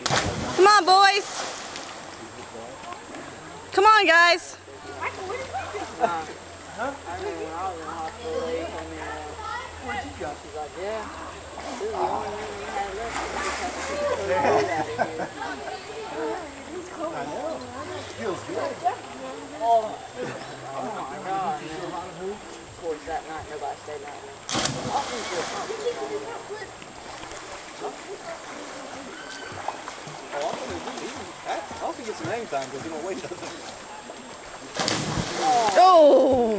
Come on, boys. Come on, guys. I remember when I was in the hospital, they told me, where'd you go? She's like, yeah, this is the only one we had left. We just had to take the food out of here. I know. Feels good. Oh my God. Of course, that night, nobody stayed that night. I'll get some hang time because you don't wait nothing. Oh!